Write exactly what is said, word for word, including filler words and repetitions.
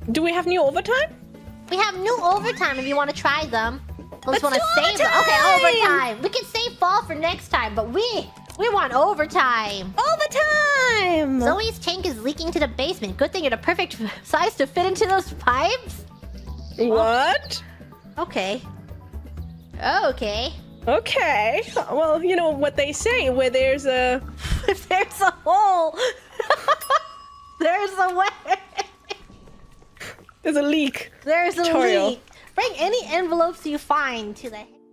Do we have new overtime? We have new overtime if you want to try them. Let's Let's want to do save them. Okay, overtime! overtime. We can save fall for next time, but we we want overtime. Overtime! Zoe's tank is leaking to the basement. Good thing you're the perfect size to fit into those pipes. What? Okay. Okay. Okay. Well, you know what they say, where there's a... If there's a hole, there's a way. There's a leak. There's a Tutorial. leak. Bring any envelopes you find to the...